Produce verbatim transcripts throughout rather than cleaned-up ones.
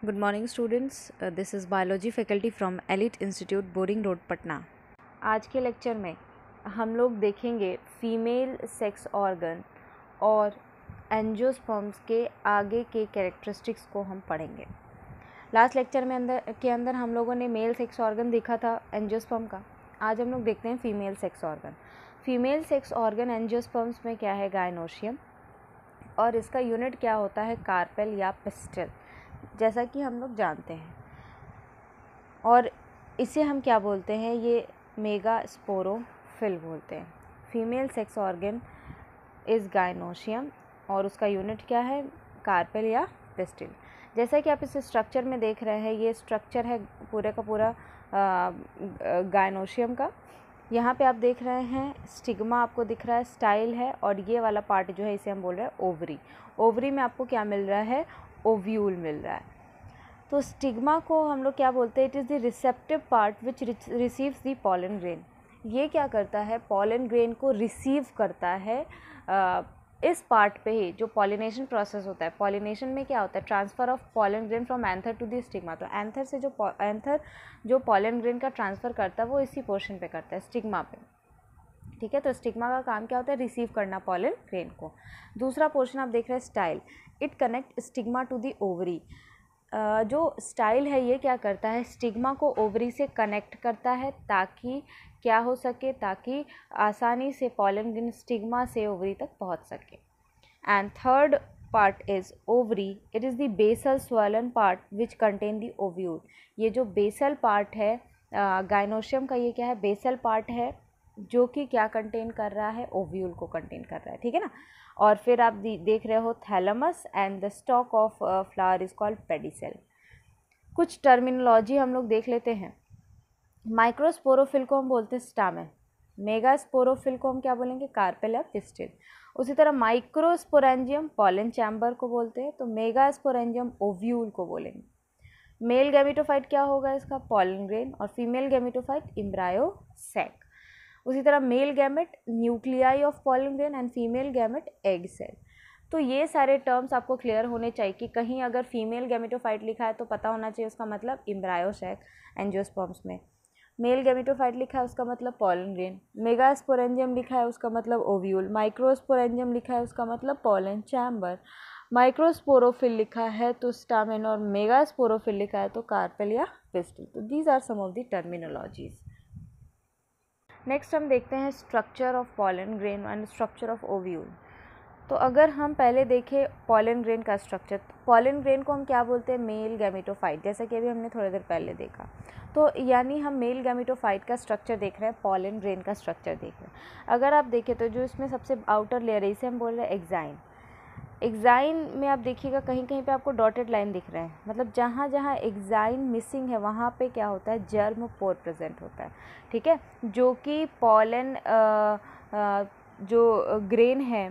Good morning students. Uh, this is biology faculty from Elite Institute, Boring Road, Patna. आज के lecture में हम लोग देखेंगे फीमेल सेक्स ऑर्गन और एंजियोस्पर्म्स के आगे के कैरेक्टरिस्टिक्स को हम पढ़ेंगे. लास्ट लेक्चर में अंदर के अंदर हम लोगों ने मेल सेक्स ऑर्गन देखा था एंजियोस्पर्म का. आज हम लोग देखते हैं female sex organ. Female sex organ angiosperms में क्या है? गायनोशियम. और इसका यूनिट क्या होता है? कार्पेल या पिस्टल, जैसा कि हम लोग जानते हैं. और इसे हम क्या बोलते हैं? ये मेगास्पोरोफिल बोलते हैं. Female sex organ is gynoecium और उसका यूनिट क्या है? कार्पेल या पिस्टल. जैसा कि आप इस स्ट्रक्चर में देख रहे हैं, ये स्ट्रक्चर है पूरे का पूरा गायनोशियम का. यहाँ पे आप देख रहे हैं स्टिग्मा आपको दिख रहा है, स्टाइल है, और ये वाला पार्ट जो है इसे हम बोल रहे हैं ओवरी. ओवरी में आपको क्या मिल रहा है? ओव्यूल मिल रहा है. तो स्टिग्मा को हम लोग क्या बोलते हैं? It is the receptive part which receives the pollen grain. ये क्या करता है? पॉलन ग्रेन को रिसीव करता है. आ, इस पार्ट पे ही जो पॉलिनेशन प्रोसेस होता है, पॉलिनेशन में क्या होता है? Transfer of pollen grain from anther to the stigma. तो एंथर से जो एंथर जो पॉलन ग्रेन का ट्रांसफ़र करता है वो इसी पोर्शन पे करता है, स्टिग्मा पे. ठीक है. तो स्टिग्मा का काम क्या होता है? रिसीव करना पॉलन ग्रेन को. दूसरा पोर्शन आप देख रहे हैं style. It connect stigma to the ovary. जो स्टाइल है ये क्या करता है? स्टिग्मा को ओवरी से कनेक्ट करता है ताकि क्या हो सके? ताकि आसानी से पॉलन ग्रेन स्टिग्मा से ओवरी तक पहुंच सके. And third part is ovary. It is the basal swollen part which contain the ovule. ये जो बेसल पार्ट है गायनोशियम का, ये क्या है? बेसल पार्ट है जो कि क्या कंटेन कर रहा है? ओव्यूल को कंटेन कर रहा है. ठीक है ना. और फिर आप देख रहे हो thalamus and the stalk of flower is called pedicel. कुछ टर्मिनोलॉजी हम लोग देख लेते हैं. माइक्रोस्पोरोफिल को हम बोलते हैं स्टामेन. मेगास्पोरोफिल को हम क्या बोलेंगे? कार्पेल या पिस्टिल. उसी तरह माइक्रोस्पोरेंजियम पॉलन चैम्बर को बोलते हैं, तो मेगास्पोरेंजियम ओव्यूल को बोलेंगे. मेल गैमेटोफाइट क्या होगा इसका? Pollen grain. और फीमेल गैमेटोफाइट एम्ब्रायो सैक. उसी तरह male gamete nuclei of pollen grain and female gamete egg cell. तो ये सारे टर्म्स आपको क्लियर होने चाहिए कि कहीं अगर फीमेल गैमेटोफाइट लिखा है तो पता होना चाहिए उसका मतलब एम्ब्रायो सैक एंजियोस्पर्म्स में. मेल गैमेटोफाइट लिखा है उसका मतलब पॉलन ग्रेन. मेगास्पोरेंजियम लिखा है उसका मतलब ओव्यूल. माइक्रोस्पोरेंजियम लिखा है उसका मतलब पॉलन चैम्बर. माइक्रोस्पोरोफिल लिखा है तो स्टामेन, और मेगास्पोरोफिल लिखा है तो कार्पेल या पिस्टिल. तो these are some of the terminologies. Next हम देखते हैं structure of pollen grain and structure of ovule. तो अगर हम पहले देखें पॉलन ग्रेन का स्ट्रक्चर, पॉलन ग्रेन को हम क्या बोलते हैं? मेल गैमेटोफाइट, जैसा कि अभी हमने थोड़ी देर पहले देखा. तो यानी हम मेल गैमेटोफाइट का स्ट्रक्चर देख रहे हैं, पॉलन ग्रेन का स्ट्रक्चर देख रहे हैं. अगर आप देखें तो जो इसमें सबसे आउटर लेयर है इसे हम बोल रहे हैं एक्साइन. एक्साइन में आप देखिएगा कहीं कहीं पे आपको डॉटेड लाइन दिख रहे हैं, मतलब जहाँ जहाँ एक्साइन मिसिंग है वहाँ पे क्या होता है? जर्म पोर प्रेजेंट होता है. ठीक है. जो कि पॉलन जो ग्रेन है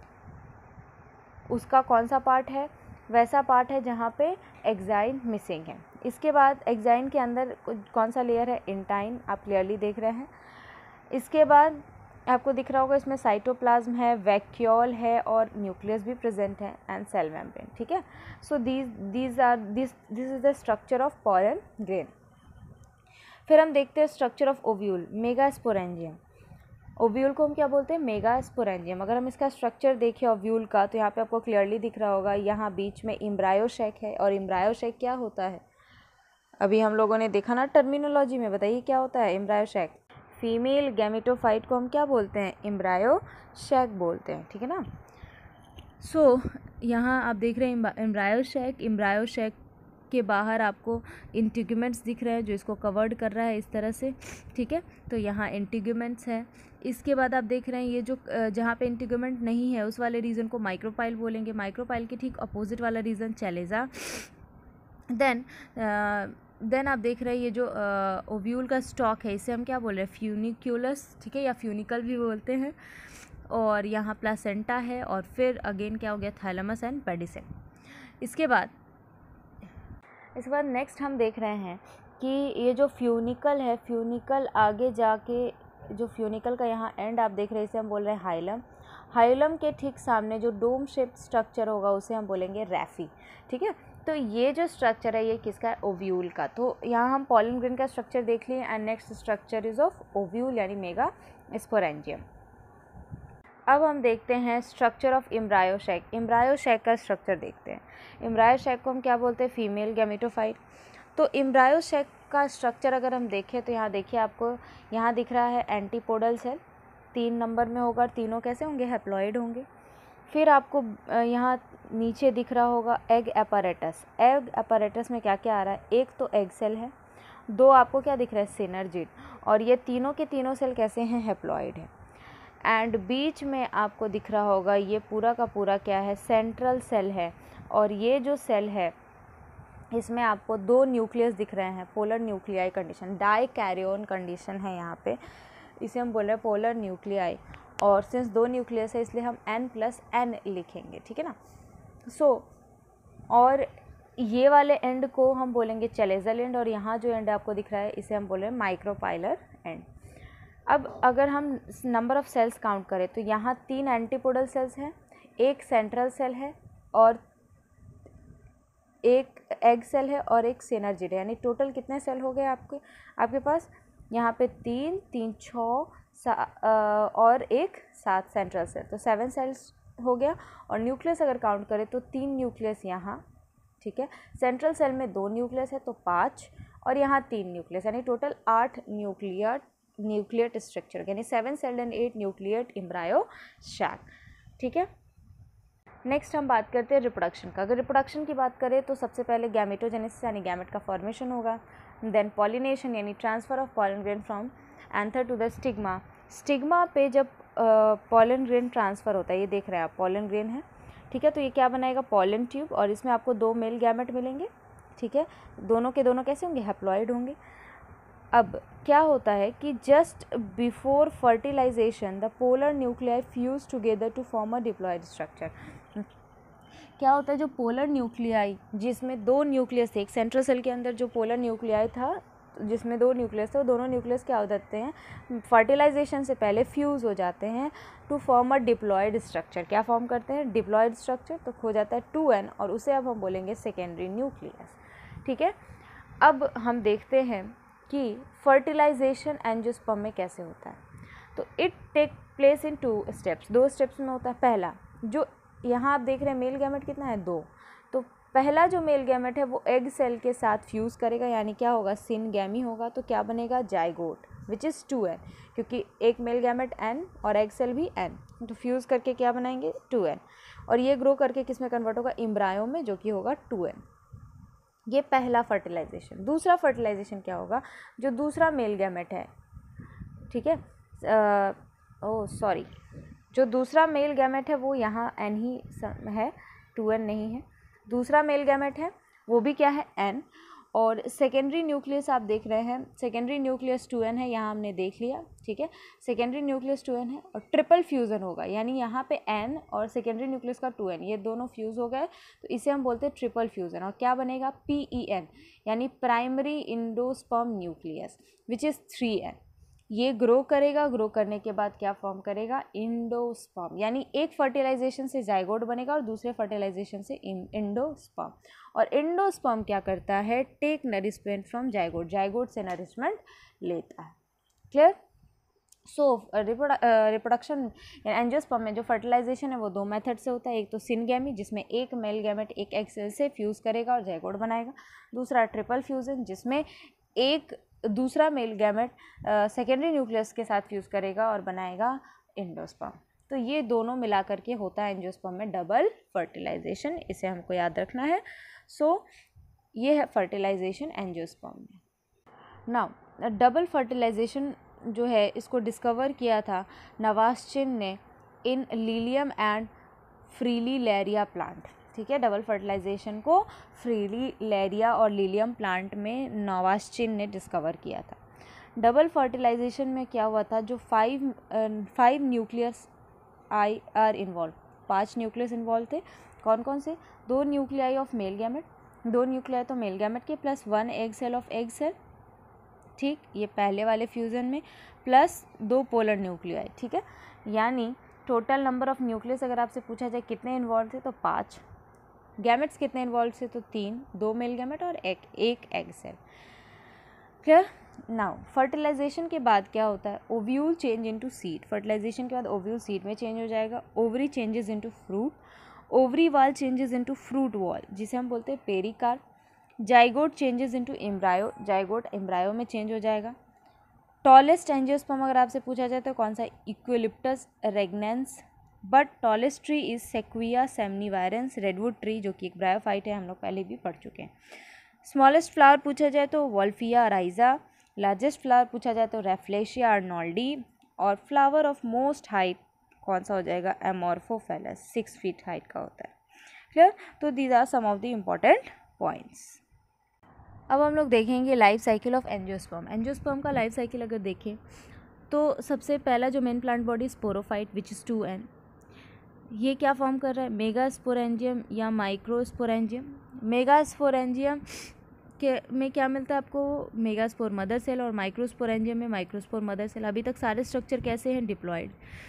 उसका कौन सा पार्ट है? वैसा पार्ट है जहाँ पे एक्साइन मिसिंग है. इसके बाद एक्साइन के अंदर कौन सा लेयर है? इंटाइन. आप क्लियरली देख रहे हैं. इसके बाद आपको दिख रहा होगा इसमें साइटोप्लाज्म है, वैक्यूल है और न्यूक्लियस भी प्रेजेंट है एंड सेल मेम्ब्रेन. ठीक है. So these these are this this is the structure of pollen grain. फिर हम देखते हैं structure of ovule. Megasporangium. Ovule को हम क्या बोलते हैं? मेगास्पोरेंजियम. अगर हम इसका स्ट्रक्चर देखें ओव्यूल का तो यहाँ पे आपको क्लियरली दिख रहा होगा, यहाँ बीच में एम्ब्रायो सैक है. और एम्ब्रायो सैक क्या होता है? अभी हम लोगों ने देखा ना टर्मिनोलॉजी में. बताइए क्या होता है एम्ब्रायो सैक? फीमेल गैमेटोफाइट को हम क्या बोलते हैं? एम्ब्रायो सैक बोलते हैं. ठीक है ना. सो so, यहाँ आप देख रहे हैं एम्ब्रायो सैक. एम्ब्रायो सैक के बाहर आपको इंटीग्यूमेंट्स दिख रहे हैं जो इसको कवर्ड कर रहा है इस तरह से. ठीक है. तो यहाँ इंटीग्यूमेंट्स है. इसके बाद आप देख रहे हैं ये जो जहाँ पे इंटीग्यूमेंट नहीं है उस वाले रीजन को माइक्रोपाइल बोलेंगे. माइक्रोपाइल के ठीक अपोजिट वाला रीजन चैलेजा. देन देन आप देख रहे हैं ये जो ओव्यूल का स्टॉक है इसे हम क्या बोल रहे हैं? फ्यूनिक्यूलस. ठीक है. या फ्यूनिकल भी बोलते हैं. और यहाँ प्लासेंटा है. और फिर अगेन क्या हो गया? Thalamus and pedicel. इसके बाद इसके बाद नेक्स्ट हम देख रहे हैं कि ये जो फ्यूनिकल है, फ्यूनिकल आगे जाके जो फ्यूनिकल का यहाँ एंड आप देख रहे हैं इसे हम बोल रहे हैं हाइलम. हाइलम के ठीक सामने जो डोम शेप स्ट्रक्चर होगा उसे हम बोलेंगे रैफी. ठीक है. तो ये जो स्ट्रक्चर है ये किसका है, ओव्यूल का। तो यहाँ हम पॉलन ग्रेन का स्ट्रक्चर देख लिए and next structure is of ovule यानी मेगा स्पोरेंजियम। अब हम देखते हैं स्ट्रक्चर ऑफ एम्ब्रायोशैक। एम्ब्रायोशैक का स्ट्रक्चर देखते हैं। एम्ब्रायोशैक को हम क्या बोलते हैं, फीमेल गैमेटोफाइट। तो एम्ब्रायोशैक का स्ट्रक्चर अगर हम देखें तो यहाँ देखिए आपको यहाँ दिख रहा है एंटीपोडल सेल, तीन नंबर में होगा, तीनों कैसे होंगे, हैप्लॉइड होंगे। फिर आपको यहाँ नीचे दिख रहा होगा एग एपैरेटस। एग एपैरेटस में क्या क्या आ रहा है, एक तो एग सेल है, दो आपको क्या दिख रहा है, सिनर्जिड, और ये तीनों के तीनों सेल कैसे हैं, हैप्लॉइड है। एंड बीच में आपको दिख रहा होगा ये पूरा का पूरा क्या है, सेंट्रल सेल है, और ये जो सेल है इसमें आपको दो न्यूक्लियस दिख रहे हैं, polar nuclei condition, dikaryon condition है यहाँ पे, इसे हम बोल रहे हैं पोलर न्यूक्लियाई। और सिंस दो न्यूक्लियस है इसलिए हम n प्लस एन लिखेंगे, ठीक है ना। सो so, और ये वाले एंड को हम बोलेंगे चेलेजल एंड, और यहाँ जो एंड आपको दिख रहा है इसे हम बोल रहे हैं माइक्रोपाइलर एंड। अब अगर हम नंबर ऑफ़ सेल्स काउंट करें तो यहाँ तीन एंटीपोडल सेल्स हैं, एक सेंट्रल सेल है, और एक एग सेल है, और एक सिनर्जिड है, यानी टोटल कितने सेल हो गए आपके आपके पास, यहाँ पे तीन तीन छः और एक सात सेंट्रल सेल, तो सेवन सेल्स हो गया। और न्यूक्लियस अगर काउंट करें तो तीन न्यूक्लियस यहाँ, ठीक है, सेंट्रल सेल में दो न्यूक्लियस है तो पाँच, और यहाँ तीन न्यूक्लियस, यानी टोटल आठ न्यूक्लियर न्यूक्लियट स्ट्रक्चर, यानी seven celled and eight nucleate embryo sac, ठीक है। नेक्स्ट हम बात करते हैं रिप्रोडक्शन का। अगर रिप्रोडक्शन की बात करें तो सबसे पहले गैमेटोजेनेसिस यानी गैमेट का फॉर्मेशन होगा, देन पॉलिनेशन यानी transfer of pollen grain from anther to the stigma. Stigma पे जब पॉलन ग्रेन ट्रांसफ़र होता है, ये देख रहे हैं आप, पॉलन ग्रेन है, ठीक है, तो ये क्या बनाएगा, पॉलन ट्यूब, और इसमें आपको दो मेल गैमेट मिलेंगे, ठीक है, दोनों के दोनों कैसे होंगे, हैप्लॉइड होंगे। अब क्या होता है कि just before fertilisation the polar nuclei fuse together to form a diploid structure. क्या होता है, जो पोलर न्यूक्लियाई जिसमें दो न्यूक्लियस थे, एक सेंट्रल सेल के अंदर जो पोलर न्यूक्लियाई था जिसमें दो न्यूक्लियस थे, वो दोनों न्यूक्लियस क्या हो जाते हैं, फर्टिलाइजेशन से पहले फ्यूज़ हो जाते हैं to form a diploid structure. क्या फॉर्म करते हैं, डिप्लॉयड स्ट्रक्चर, तो हो जाता है टू एन, और उसे अब हम बोलेंगे सेकेंडरी न्यूक्लियस, ठीक है। अब हम देखते हैं कि फर्टिलाइजेशन एंजियोस्पर्म में कैसे होता है। तो it take place in two steps, दो स्टेप्स में होता है। पहला जो यहाँ आप देख रहे हैं मेल गैमेट कितना है, दो, तो पहला जो मेल गैमेट है वो एग सेल के साथ फ्यूज़ करेगा, यानी क्या होगा, सिनगैमी होगा, तो क्या बनेगा, zygote, which is two n, क्योंकि एक मेल गैमेट एन और एग सेल भी एन, तो फ्यूज़ करके क्या बनाएंगे, टू एन, और ये ग्रो करके किस में कन्वर्ट होगा, एम्ब्रायो में, जो कि होगा टू एन। ये पहला फर्टिलाइजेशन। दूसरा फर्टिलाइजेशन क्या होगा, जो दूसरा मेल गैमेट है, ठीक है, ओह सॉरी, जो दूसरा मेल गैमेट है वो यहाँ एन ही है, टू एन नहीं है। दूसरा मेल गैमेट है वो भी क्या है, एन, और सेकेंडरी न्यूक्लियस आप देख रहे हैं, सेकेंडरी न्यूक्लियस टू एन है, यहाँ हमने देख लिया, ठीक है, सेकेंडरी न्यूक्लियस टू एन है, और ट्रिपल फ्यूज़न होगा, यानी यहाँ पे एन और सेकेंडरी न्यूक्लियस का टू एन, ये दोनों फ्यूज़ हो गए, तो इसे हम बोलते हैं ट्रिपल फ्यूज़न, और क्या बनेगा, पी ई एन, यानी primary endosperm nucleus, which is three n. ये ग्रो करेगा, ग्रो करने के बाद क्या फॉर्म करेगा, इंडोस्पर्म, यानी एक फर्टिलाइजेशन से जाइगोट बनेगा और दूसरे फर्टिलाइजेशन से इंडोस्पर्म। और इंडोस्पर्म क्या करता है, take nourishment from zygote, zygote से नरिशमेंट लेता है। क्लियर। सो रिप्रोडक्शन एंजियोस्पर्म में जो फर्टिलाइजेशन है वो दो मेथड से होता है, एक तो सिनगैमी जिसमें एक मेल गैमेट एक एग सेल से फ्यूज़ करेगा और जाइगोट बनाएगा, दूसरा ट्रिपल फ्यूजन जिसमें एक दूसरा मेल गैमेट सेकेंडरी न्यूक्लियस के साथ फ्यूज़ करेगा और बनाएगा इंडोस्पर्म। तो ये दोनों मिला करके होता है एंजियोस्पर्म में डबल फर्टिलाइजेशन, इसे हमको याद रखना है। सो so, ये है फर्टिलाइजेशन एंजियोस्पर्म में। नाउ डबल फर्टिलाइजेशन जो है इसको डिस्कवर किया था नवास्चिन ने in Lilium and Fritillaria plant, ठीक है, डबल फर्टिलाइजेशन को फ्रीलीलेरिया और लीलियम प्लांट में नवास्चिन ने डिस्कवर किया था। डबल फर्टिलाइजेशन में क्या हुआ था, जो five five nucleus I are involve, पांच न्यूक्लियस इन्वॉल्व थे, कौन कौन से, दो न्यूक्लियाई ऑफ मेल गैमेट, दो न्यूक्लियाई तो मेल गैमेट के, plus one egg cell of egg cell, ठीक, ये पहले वाले फ्यूज़न में, प्लस दो पोलर न्यूक्लियाई, ठीक है, यानी टोटल नंबर ऑफ न्यूक्लियस अगर आपसे पूछा जाए कितने इन्वॉल्व थे तो पाँच, गैमेट्स कितने इन्वॉल्व से, तो तीन, दो मेल गैमेट और एक एक egg cell. Clear. Now fertilisation के बाद क्या होता है, ovule change into seed. Fertilisation के बाद ओव्यूल सीड में चेंज हो जाएगा, ovary changes into fruit, ovary wall changes into fruit wall जिसे हम बोलते हैं pericarp. Zygote changes into embryo, zygote embryo में चेंज हो जाएगा। टॉलेस्ट एंजियोस्पर्म अगर आपसे पूछा जाए तो कौन सा, Eucalyptus regnans. But tallest tree is Sequoia sempervirens, redwood tree जो कि एक ब्रायोफाइट है, हम लोग पहले भी पढ़ चुके हैं। स्मॉलेस्ट फ्लावर पूछा जाए तो वॉल्फिया राइजा। लार्जेस्ट फ्लावर पूछा जाए तो रेफ्लेशिया आर्नोल्डी। और फ्लावर ऑफ मोस्ट हाइट कौन सा हो जाएगा, एमोर्फोफेलस, सिक्स फीट हाइट का होता है। क्लियर। तो these are some of the important points. अब हम लोग देखेंगे life cycle of angiosperm. Angiosperm का लाइफ साइकिल अगर देखें तो सबसे पहला जो main plant body sporophyte which is two n, ये क्या फॉर्म कर रहा है, मेगा स्पोरेंजियम या माइक्रो स्पोरेंजियम। मेगा स्पोरेंजियम के में क्या मिलता है आपको, मेगा स्पोर मदर सेल, और माइक्रो स्पोरेंजियम में माइक्रोस्पोर मदर सेल। अभी तक सारे स्ट्रक्चर कैसे हैं, डिप्लॉयड।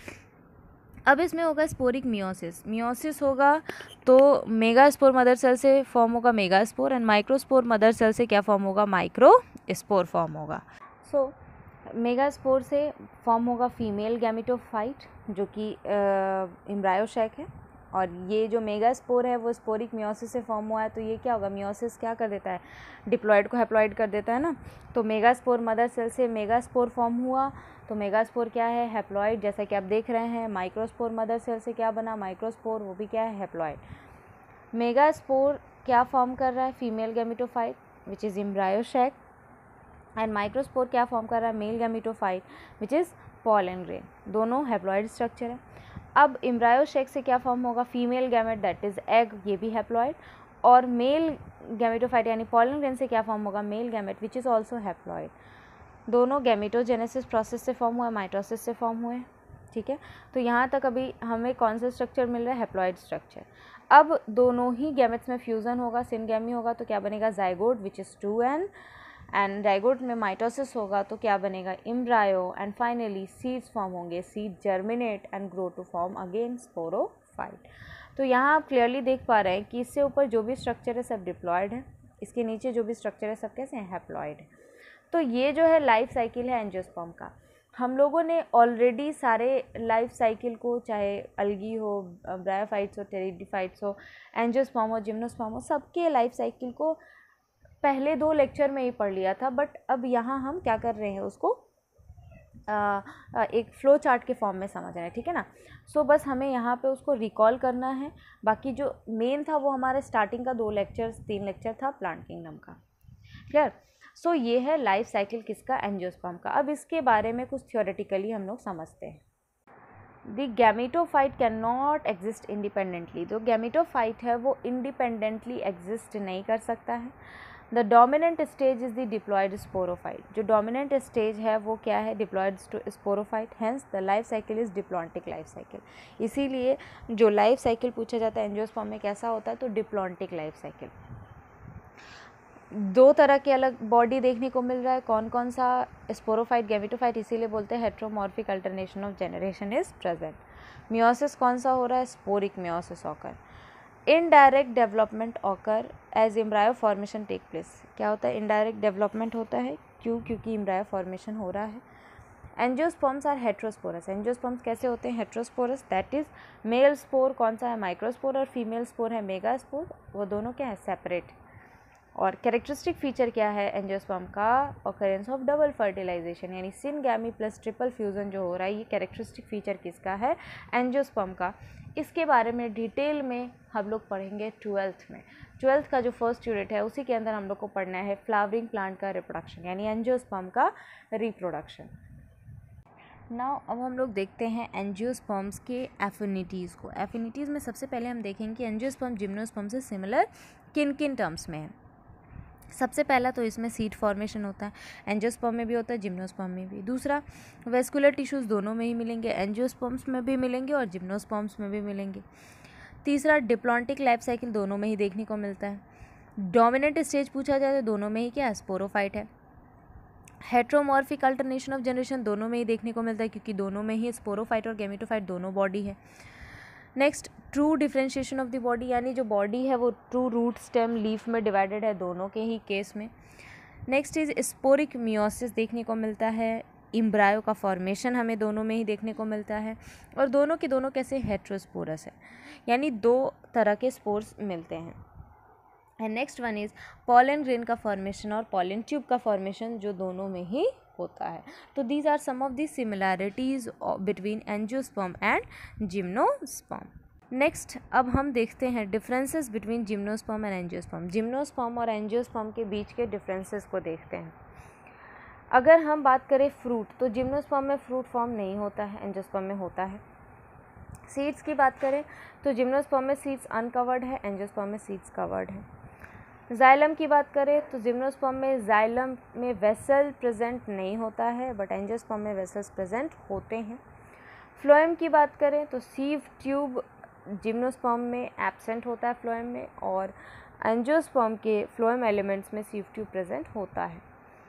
अब इसमें होगा स्पोरिक मियोसिस। मियोसिस होगा तो मेगा स्पोर मदर सेल से फॉर्म होगा mega spore, and microspore mother cell से क्या फॉर्म होगा, माइक्रो स्पोर फॉर्म होगा। सो मेगा स्पोर से फॉर्म होगा फीमेल गैमेटोफाइट जो कि एम्ब्रायोशैक है, और ये जो मेगा स्पोर है वो स्पोरिक मियोसिस से फॉर्म हुआ है। तो ये क्या होगा, मियोसिस क्या कर देता है, डिप्लॉयड को हैप्लॉयड कर देता है ना। तो मेगा स्पोर मदर सेल से मेगा स्पोर फॉर्म हुआ, तो मेगा स्पोर क्या है, हैप्लॉयड, जैसा कि आप देख रहे हैं। माइक्रोस्पोर मदर सेल से क्या बना, माइक्रोस्पोर, वो भी क्या है, हैप्लॉयड। मेगा स्पोर क्या फॉर्म कर रहा है, female gametophyte which is embryo sac, and microspore क्या फॉर्म कर रहा है, male gametophyte which is pollen grain, दोनों हैप्लॉयड स्ट्रक्चर है। अब एम्ब्रायोशैक से क्या फॉर्म होगा, female gamete that is egg, ये भी हैप्लॉयड, और मेल गैमेटोफाइट यानी पॉलन ग्रेन से क्या फॉर्म होगा, male gamete which is also haploid. दोनों गैमेटोजेनेसिस प्रोसेस से फॉर्म हुआ है, माइटोसिस से फॉर्म हुए, ठीक है। तो यहाँ तक अभी हमें कौन सा स्ट्रक्चर मिल रहा है, हैप्लॉयड स्ट्रक्चर। अब दोनों ही गैमेट्स में फ्यूज़न होगा, सिनगैमी होगा, तो क्या बनेगा, zygote which is two n, and zygote में माइटोसिस होगा तो क्या बनेगा, embryo, and finally seeds form होंगे, seed germinate and grow to form again sporophyte. तो यहाँ आप क्लियरली देख पा रहे हैं कि इससे ऊपर जो भी स्ट्रक्चर है सब डिप्लॉयड है, इसके नीचे जो भी स्ट्रक्चर है सब कैसे हैं, हैप्लॉयड है। तो ये जो है लाइफ साइकिल है एंजियोस्पर्म का। हम लोगों ने ऑलरेडी सारे लाइफ साइकिल को, चाहे अलगी हो, ब्रायोफाइट्स हो, टेरिडीफाइट्स हो, एंजियोस्पर्म हो, जिम्नोस्पर्म हो, सबके लाइफ साइकिल को पहले दो लेक्चर में ही पढ़ लिया था। बट अब यहाँ हम क्या कर रहे हैं, उसको आ, एक फ्लो चार्ट के फॉर्म में समझ रहे हैं, ठीक है ना। सो so, बस हमें यहाँ पे उसको रिकॉल करना है। बाकी जो मेन था वो हमारे स्टार्टिंग का दो लेक्चर्स तीन लेक्चर था प्लांट किंगडम का। क्लियर। सो so, ये है लाइफ साइकिल किसका, एंजियोस्पर्म का। अब इसके बारे में कुछ थ्योरेटिकली हम लोग समझते हैं। The gametophyte can not exist independently. जो गैमेटोफाइट है वो इंडिपेंडेंटली एग्जिस्ट नहीं कर सकता है। The dominant stage is the diploid sporophyte. जो डोमिनेंट स्टेज है वो क्या है, diploid sporophyte. Hence the life cycle is diplontic life cycle. इसीलिए जो लाइफ साइकिल पूछा जाता है एंजियोस्पर्म में कैसा होता है, तो डिप्लॉन्टिक लाइफ साइकिल। दो तरह के अलग बॉडी देखने को मिल रहा है, कौन कौन सा, स्पोरोफाइट, गैमेटोफाइट, इसीलिए बोलते हैं heteromorphic alternation of generation is present. Meiosis कौन सा हो रहा है, sporic meiosis occur. Indirect development occur as embryo formation take place. क्या होता है, इनडायरेक्ट डेवलपमेंट होता है, क्यों, क्योंकि एम्ब्रायो फॉर्मेशन हो रहा है। Angiosperms are heterosporous. एंजियोस्पर्म्स कैसे होते हैं, heterosporous, that is male spore कौन सा है, माइक्रोस्पोर, और फीमेल स्पोर है मेगा स्पोर, वो दोनों क्या है, सेपरेट। और कैरेक्टरिस्टिक फीचर क्या है एंजियोस्पर्म का, ऑकरेंस ऑफ डबल फर्टिलाइजेशन, यानी सिनगैमी प्लस ट्रिपल फ्यूजन जो हो रहा है, ये कैरेक्टरिस्टिक फीचर किसका है, एंजियोस्पर्म का। इसके बारे में डिटेल में हम लोग पढ़ेंगे ट्वेल्थ में। ट्वेल्थ का जो फर्स्ट यूनिट है उसी के अंदर हम लोग को पढ़ना है फ्लावरिंग प्लांट का रिप्रोडक्शन, यानी एंजियोस्पर्म का रिप्रोडक्शन। नाउ अब हम लोग देखते हैं एंजियोस्पर्म्स के एफिनिटीज़ को। एफिनिटीज़ में सबसे पहले हम देखेंगे कि एंजियोस्पर्म जिम्नोस्पर्म से सिमिलर किन किन टर्म्स में है। सबसे पहला तो इसमें सीड फॉर्मेशन होता है, एंजियोस्पर्म में भी होता है, जिम्नोस्पर्म में भी। दूसरा, वेस्कुलर टिश्यूज़ दोनों में ही मिलेंगे, एंजियोस्पर्म्स में भी मिलेंगे और जिम्नोस्पर्म्स में भी मिलेंगे। तीसरा, डिप्लॉन्टिक लाइफ साइकिल दोनों में ही देखने को मिलता है। डोमिनेंट स्टेज पूछा जाए तो दोनों में ही क्या है, स्पोरोफाइट है। हेट्रोमॉर्फिक अल्टरनेशन ऑफ जनरेशन दोनों में ही देखने को मिलता है, क्योंकि दोनों में ही स्पोरोफाइट और गैमेटोफाइट दोनों बॉडी है। Next, true differentiation of the body, यानी जो बॉडी है वो ट्रू, रूट, स्टेम, लीफ में डिवाइडेड है, दोनों के ही केस में। नेक्स्ट इज स्पोरिक मियोसिस देखने को मिलता है, इम्ब्रायो का फॉर्मेशन हमें दोनों में ही देखने को मिलता है, और दोनों के दोनों कैसे हेट्रोस्पोरस है, यानी दो तरह के स्पोर्स मिलते हैं। And next one is pollen grain का फॉर्मेशन और पॉलन ट्यूब का फॉर्मेशन, जो दोनों में ही होता है। तो these are some of the similarities between angiosperm and gymnosperm. Next, अब हम देखते हैं differences between gymnosperm and angiosperm. Gymnosperm और एंजियोस्पर्म के बीच के डिफरेंसेस को देखते हैं। अगर हम बात करें फ्रूट, तो जिम्नोस्पर्म में फ्रूट फॉर्म नहीं होता है, एंजियोस्पर्म में होता है। सीड्स की बात करें तो जिम्नोस्पर्म में सीड्स अनकवर्ड है, एंजियोस्पर्म में सीड्स कवर्ड है। जाइलम की बात करें तो जिम्नोस्पर्म में जाइलम में वेसल प्रेजेंट नहीं होता है, बट एंजियोस्पर्म में वेसल्स प्रेजेंट होते हैं। फ्लोएम की बात करें तो सीव ट्यूब जिम्नोस्पर्म में एब्सेंट होता है फ्लोएम में, और एंजियोस्पर्म के फ्लोएम एलिमेंट्स में सीव ट्यूब प्रेजेंट होता है।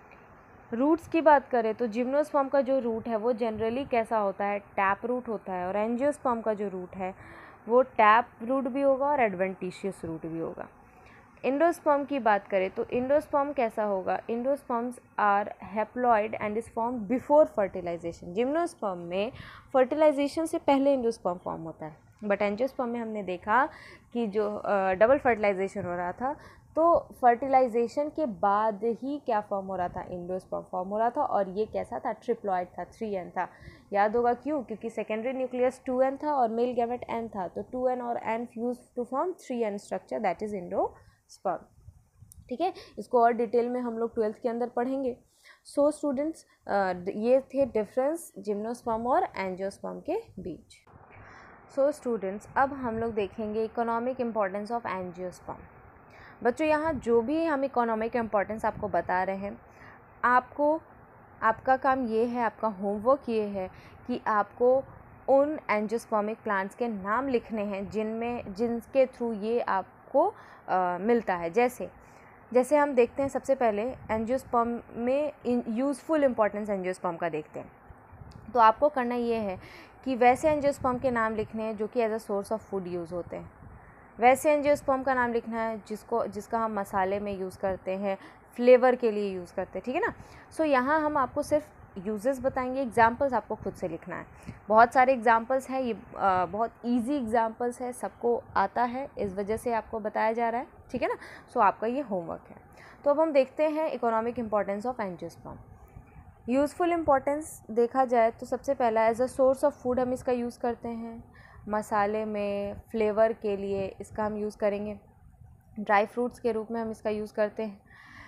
रूट्स की बात करें तो जिम्नोस्पर्म का जो रूट है वो जनरली कैसा होता है, टैप रूट होता है, और एंजियोस्पर्म का जो रूट है वो टैप रूट भी होगा और एडवेंटिशियस रूट भी होगा। इंडोस्पर्म की बात करें तो इंडोस्पर्म कैसा होगा, endosperms are haploid and is form before fertilisation. Gymnosperm में फर्टिलाइजेशन से पहले इंडोस्पर्म फॉर्म होता है, बट एंजियोस्पर्म में हमने देखा कि जो डबल फर्टिलाइजेशन हो रहा था, तो फर्टिलाइजेशन के बाद ही क्या फॉर्म हो रहा था, इंडोस्पर्म फॉर्म हो रहा था, और ये कैसा था, ट्रिप्लॉइड था, थ्री एन था। याद होगा क्यों, क्योंकि सेकेंडरी न्यूक्लियस टू एन था और मेल गैमेट एन था, तो टू एन और n fuse to form three n structure, that is endosperm. ठीक है, इसको और डिटेल में हम लोग ट्वेल्थ के अंदर पढ़ेंगे। सो so, स्टूडेंट्स uh, ये थे डिफरेंस जिम्नोस्पर्म और एंजियोस्पर्म के बीच। सो so, स्टूडेंट्स अब हम लोग देखेंगे इकोनॉमिक इम्पॉर्टेंस ऑफ एंजियोस्पर्म। बच्चों यहाँ जो भी हम इकोनॉमिक इम्पॉर्टेंस आपको बता रहे हैं, आपको आपका काम ये है, आपका होमवर्क ये है कि आपको उन एंजियोस्पर्मिक प्लांट्स के नाम लिखने हैं जिनमें जिनके थ्रू ये आपको आ, मिलता है। जैसे जैसे हम देखते हैं, सबसे पहले एंजियोस्पर्म में यूज़फुल इम्पॉर्टेंस एंजियोस्पर्म का देखते हैं। तो आपको करना ये है कि वैसे एंजियोस्पर्म के नाम लिखने हैं जो कि as a source of food use होते हैं, वैसे एंजियोस्पर्म का नाम लिखना है जिसको जिसका हम मसाले में यूज़ करते हैं, फ्लेवर के लिए यूज़ करते हैं, ठीक है ना। सो so, यहाँ हम आपको सिर्फ यूजेस बताएंगे, एग्जांपल्स आपको खुद से लिखना है। बहुत सारे एग्जांपल्स हैं, ये आ, बहुत इजी एग्जांपल्स है, सबको आता है, इस वजह से आपको बताया जा रहा है, ठीक है ना। सो so, आपका ये होमवर्क है। तो अब हम देखते हैं economic importance of angiosperm. Useful importance देखा जाए तो सबसे पहला as a source of food हम इसका यूज़ करते हैं, मसाले में फ्लेवर के लिए इसका हम यूज़ करेंगे, ड्राई फ्रूट्स के रूप में हम इसका यूज़ करते हैं,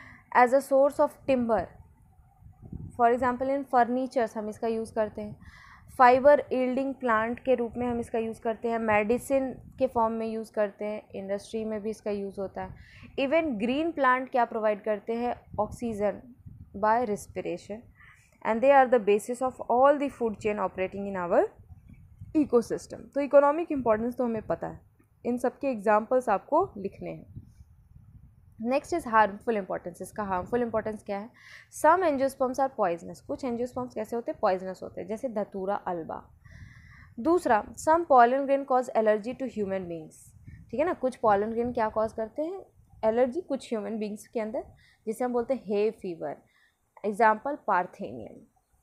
as a source of timber, for example in furnitures हम इसका यूज़ करते हैं, फाइबर यील्डिंग प्लांट के रूप में हम इसका यूज़ करते हैं, मेडिसिन के फॉर्म में यूज़ करते हैं, इंडस्ट्री में भी इसका यूज़ होता है। इवन ग्रीन प्लांट क्या प्रोवाइड करते हैं, oxygen by respiration, and they are the basis of all the food chain operating in our ecosystem. तो इकोनॉमिक इम्पॉर्टेंस तो हमें पता है, इन सब के एग्जाम्पल्स आपको लिखने हैं। Next is harmful importance. इसका हार्मफुल इंपॉर्टेंस क्या है, सम एंजियोस्पर्म्स आर पॉइजनस। कुछ एंजियोस्पर्म्स कैसे होते हैं, पॉइजनस होते हैं, जैसे धतूरा अल्बा। दूसरा, some pollen grain cause allergy to human beings, ठीक है ना। कुछ पॉलन ग्रेन क्या कॉज करते हैं, एलर्जी कुछ ह्यूमन बींग्स के अंदर, जिसे हम बोलते हैं hay fever, example parthenium.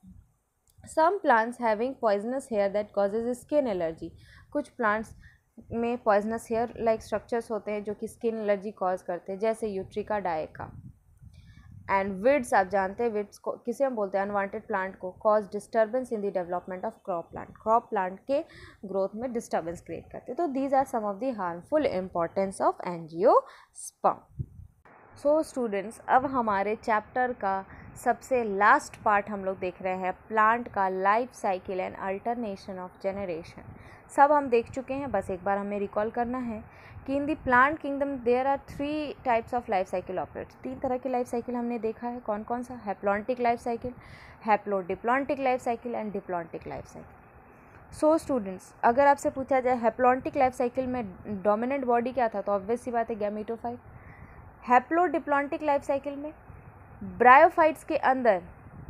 Some plants having poisonous hair that causes skin allergy. कुछ प्लांट्स में पॉइजनस हेयर लाइक स्ट्रक्चर्स होते हैं जो कि स्किन एलर्जी कॉज करते हैं, जैसे यूट्रिका डायका। एंड विड्स, आप जानते हैं विड्स को किसे हम बोलते हैं, अनवांटेड प्लांट को, cause disturbance in the development of crop plant. Crop plant के ग्रोथ में डिस्टर्बेंस क्रिएट करते हैं। तो these are some of the harmful importance of angiosperm. So students अब हमारे चैप्टर का सबसे लास्ट पार्ट हम लोग देख रहे हैं, प्लांट का life cycle and alternation of generation. सब हम देख चुके हैं, बस एक बार हमें रिकॉल करना है कि in the plant kingdom there are three types of life cycle operates. तीन तरह की लाइफ साइकिल हमने देखा है, कौन कौन सा, haplontic life cycle, haplodiplontic life cycle and diplontic life cycle. So students अगर आपसे पूछा जाए हैप्लॉन्टिक लाइफ साइकिल में डोमिनेंट बॉडी क्या था, तो ऑब्वियस सी बात है गैमेटोफाइट। हैप्लोडिप्लॉन्टिक लाइफ साइकिल में ब्रायोफाइट्स के अंदर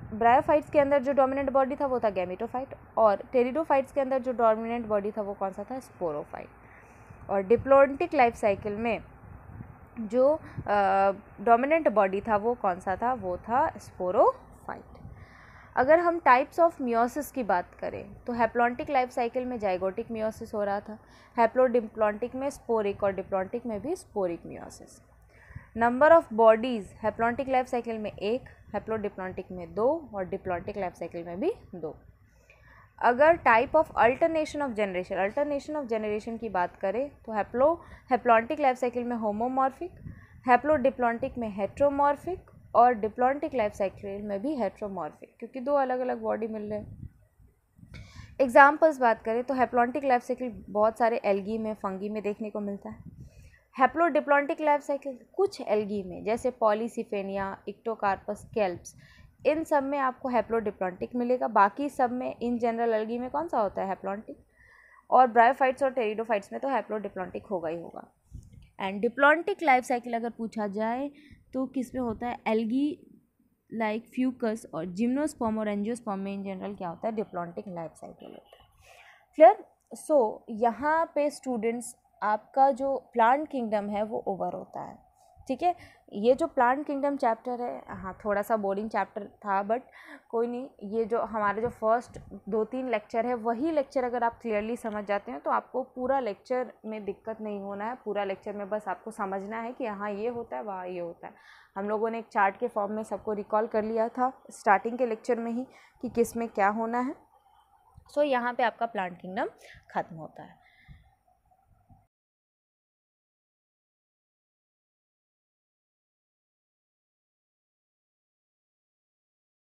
ब्रायोफाइट्स के अंदर जो डोमिनेंट बॉडी था वो था गैमेटोफाइट, और टेरिडोफाइट्स के अंदर जो डोमिनेंट बॉडी था वो कौन सा था, स्पोरोफाइट। और डिप्लॉन्टिक लाइफ साइकिल में जो डोमिनेंट बॉडी था वो कौन सा था, वो था स्पोरोफाइट। अगर हम टाइप्स ऑफ मियोसिस की बात करें तो हैप्लॉन्टिक लाइफ साइकिल में जाइगोटिक मियोसिस हो रहा था, हैप्लोडिप्लॉन्टिक में स्पोरिक, और डिप्लॉन्टिक में भी sporic meiosis. Number of bodies haplontic life cycle में एक, हैप्लोडिप्लॉन्टिक में दो, और डिप्लॉन्टिक लाइफ साइकिल में भी दो। अगर type of alternation of generation alternation of generation की बात करें तो हैप्लो हैप्लॉन्टिक लाइफ साइकिल में होमोमॉर्फिक, हैप्लोडिप्लॉन्टिक में हेट्रोमॉर्फिक, और डिप्लॉन्टिक लाइफ साइकिल में भी हेट्रोमॉर्फिक, क्योंकि दो अलग अलग बॉडी मिल रहे हैं। एग्जाम्पल्स बात करें तो हैप्लॉन्टिक लाइफ साइकिल बहुत सारे एल्गी में, फंगी में देखने को मिलता है। हैप्लोडिप्लॉन्टिक लाइफ साइकिल कुछ एल्गी में जैसे पॉलीसिफेनिया, इक्टोकार्पस, कैल्प्स, इन सब में आपको हैप्लोडिप्लॉन्टिक मिलेगा। बाकी सब में इन जनरल एल्गी में कौन सा होता है, हैप्लॉन्टिक। और ब्रायोफाइट्स और टेरिडोफाइट्स में तो हैप्लोडिप्लॉन्टिक होगा ही होगा। एंड डिप्लॉन्टिक लाइफ साइकिल अगर पूछा जाए तो किस में होता है, एल्गी लाइक फ्यूकस और जिम्नोस्पर्म और एंजियोस्पर्म में इन जनरल क्या होता है, डिप्लॉन्टिक लाइफ साइकिल होता है। क्लियर। सो यहाँ पे स्टूडेंट्स आपका जो प्लांट किंगडम है वो ओवर होता है, ठीक है। ये जो प्लांट किंगडम चैप्टर है, हाँ थोड़ा सा बोरिंग चैप्टर था, बट कोई नहीं, ये जो हमारे जो फर्स्ट दो तीन लेक्चर है वही लेक्चर अगर आप क्लियरली समझ जाते हैं तो आपको पूरा लेक्चर में दिक्कत नहीं होना है। पूरा लेक्चर में बस आपको समझना है कि यहाँ ये होता है, वहाँ ये होता है। हम लोगों ने एक चार्ट के फॉर्म में सबको रिकॉल कर लिया था स्टार्टिंग के लेक्चर में ही कि किस में क्या होना है। सो यहाँ पे आपका प्लांट किंगडम ख़त्म होता है।